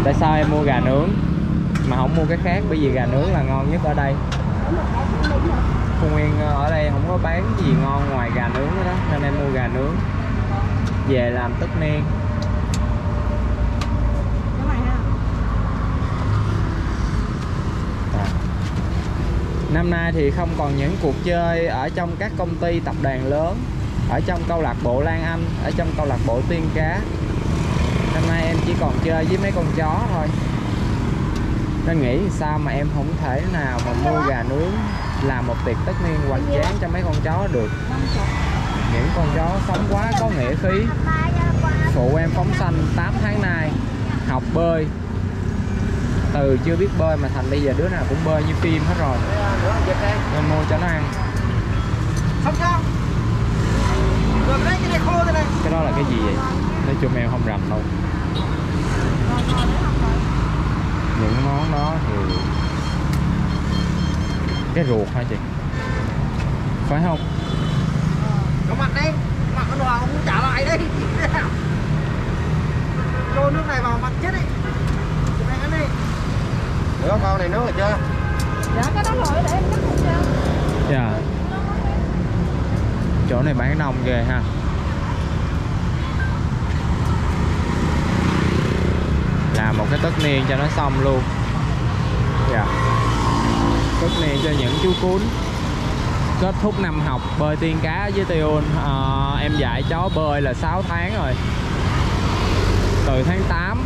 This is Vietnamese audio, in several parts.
Tại sao em mua gà nướng mà không mua cái khác? Bởi vì gà nướng là ngon nhất ở đây. Phú Nguyên ở đây không có bán gì ngon ngoài gà nướng đó, nên em mua gà nướng về làm tất niên. Năm nay thì không còn những cuộc chơi ở trong các công ty tập đoàn lớn, ở trong câu lạc bộ Lan Anh, ở trong câu lạc bộ Tiên Cá. Năm nay em chỉ còn chơi với mấy con chó thôi. Nên nghĩ sao mà em không thể nào mà mua gà nướng làm một tiệc tất niên hoành tráng cho mấy con chó được. Những con chó sống quá có nghĩa khí. Phụ em phóng sanh 8 tháng nay, học bơi, từ chưa biết bơi mà thành bây giờ đứa nào cũng bơi như phim hết rồi, nên mua cho nó ăn. Cái đó là cái gì vậy? Nói chung em không rành đâu. Những món đó thì cái ruột hả chị? Phải không? Có mặt đây, mặt con Hòa không trả lại đây. Cho nước này vào mặt chết đi. Này ăn đi. Nữa con này nước rồi chưa? Dạ cái đó rồi để em cắt không sao. Dạ. Chỗ này bán đông ghê ha. Làm một cái tất niên cho nó xong luôn. Dạ. Tất niên cho những chú cún. Kết thúc năm học bơi Tiên Cá với Tiun. Em dạy chó bơi là 6 tháng rồi. Từ tháng 8.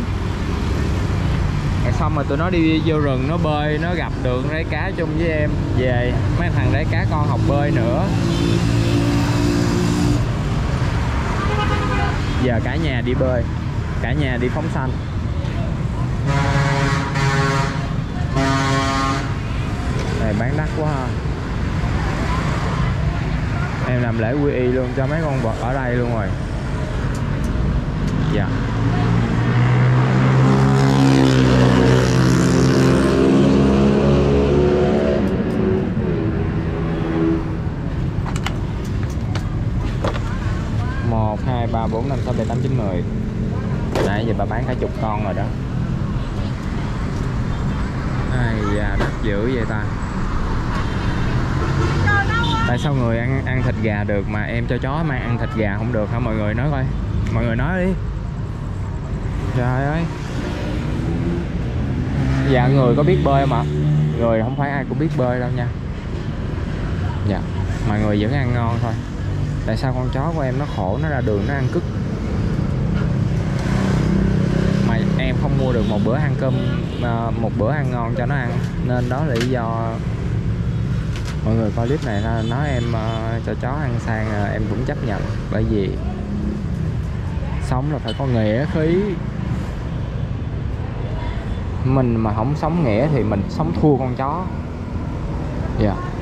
Xong rồi tụi nó đi vô rừng nó bơi, nó gặp được rái cá chung với em. Về mấy thằng rái cá con học bơi nữa. Giờ cả nhà đi bơi, cả nhà đi phóng sanh. Này bán đắt quá ha. Em làm lễ quy y luôn cho mấy con vật ở đây luôn rồi. Dạ. Một, hai, ba, bốn, năm, sáu, bảy, tám, chín, 10. Nãy giờ bà bán cả chục con rồi đó. Ai da, đắt dữ vậy ta. Tại sao người ăn thịt gà được mà em cho chó mang ăn thịt gà không được hả? Mọi người nói coi. Mọi người nói đi. Trời ơi. Dạ người có biết bơi mà. Người không phải ai cũng biết bơi đâu nha. Dạ. Mọi người vẫn ăn ngon thôi. Tại sao con chó của em nó khổ, nó ra đường nó ăn cứt mà em không mua được một bữa ăn cơm, một bữa ăn ngon cho nó ăn. Nên đó là lý do mọi người coi clip này nói em cho chó ăn sang, em cũng chấp nhận. Bởi vì sống là phải có nghĩa khí. Mình mà không sống nghĩa thì mình sống thua con chó. Dạ.